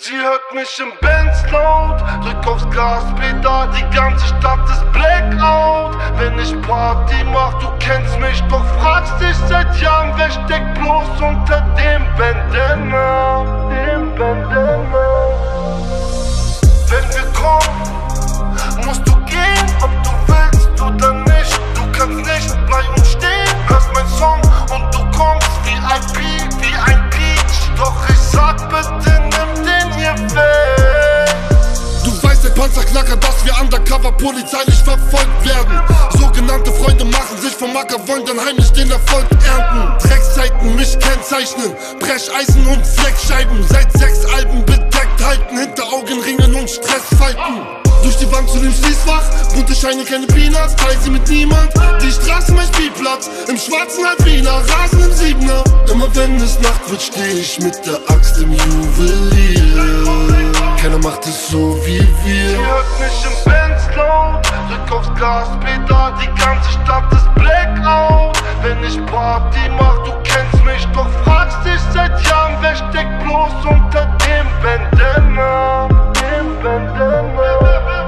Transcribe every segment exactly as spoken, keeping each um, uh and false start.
Sie hört mich im Benz laut, drück aufs Gaspedal, die ganze Stadt ist Blackout. Wenn ich Party mach, du kennst mich, doch fragst dich seit Jahren, wer steckt bloß unter dem Bandana, dem Bandana. Wenn wir kommen, musst du gehen, ob du willst oder nicht. Du kannst nicht bleiben stehen, hörst mein Song und du kommst wie ein P, wie ein Peach. Doch ich sag bitte, nimm den hier weg. Du weißt, der Panzer knackert, dass wir undercover polizeilich verfolgt werden. Sogenannte Freunde machen sich vom Acker, wollen dann heimlich den Erfolg ernten. Dreckszeiten mich kennzeichnen, Brecheisen und Fleckscheiben. Seit sechs Alben bedeckt halten, hinter Augenringen und Stressfalten. Durch die Wand zu dem Schließfach, bunte Scheine, keine Peanuts, teil sie mit niemand. Die Straße mein Spielplatz, im schwarzen Halbwiener, Rasen im Siebener. Immer wenn es Nacht wird, steh ich mit der Axt im Juwelier. Keiner macht es so wie wir. Sie hört mich im Benz laut, drück aufs Gaspedal, die ganze Stadt ist Blackout. Wenn ich Party mach, du kennst mich, doch fragst dich seit Jahren, wer steckt bloß unter dem Bandana, dem Bandana.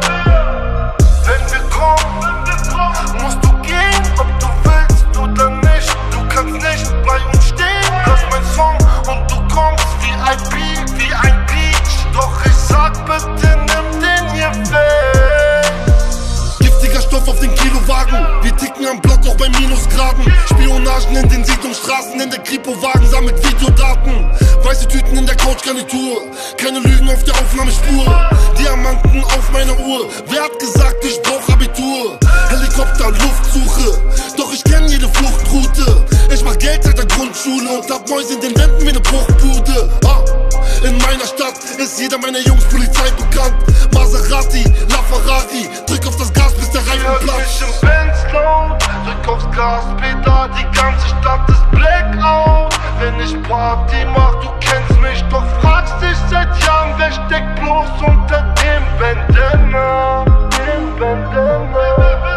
Wenn wir kommen, musst du gehen, ob du willst oder nicht. Du kannst nicht bleiben stehen, hörst mein Song und du kommst wie ein P, wie ein Peach. Doch ich sag bitte, nimm den hier weg. Giftiger Stoff auf den Kilowagen, wir ticken am Block auch bei Minusgraden. Spionagen in den Siedlungsstraßen, in der Kripo-Wagen sammelt Videodaten. Weiße Tüten in der Couchgarnitur, keine Lügen auf der Aufnahmespur. Diamanten auf meiner Uhr, wer hat gesagt, ich brauch Abitur? Helikopter, Luftsuche, doch ich kenn jede Fluchtroute. Ich mach Geld seit der Grundschule und hab Mäuse in den Wänden wie ne Bruchbude. Ah, in meiner Stadt ist jeder meiner Jungs Polizei bekannt. Maserati, LaFerrari, drück auf das Gas, bis der Reifen platzt. Ich im Benz laut, drück aufs Gaspedal, die ganze Stadt ist Blackout. Wenn ich Party mach, du kennst mich, doch fragst dich seit Jahren, wer steckt bloß unter dem Bandana, dem Bandana.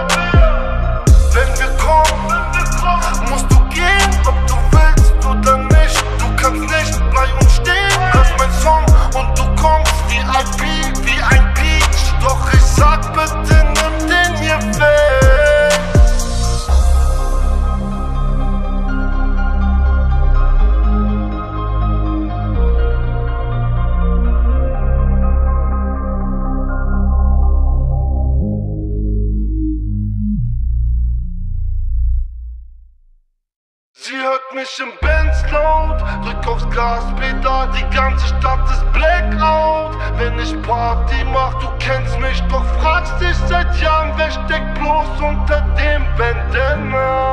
Wenn wir kommen, musst du gehen, ob du willst oder nicht. Du kannst nicht bleiben stehen, hörst mein Song und du kommst wie ein P, wie ein Peach. Doch ich sag bitte, nimm den hier weg. Sie hört mich im Benz laut, drück aufs Gaspedal, die ganze Stadt ist Blackout. Wenn ich Party mach, du kennst mich, doch fragst dich seit Jahren, wer steckt bloß unter dem Bandana.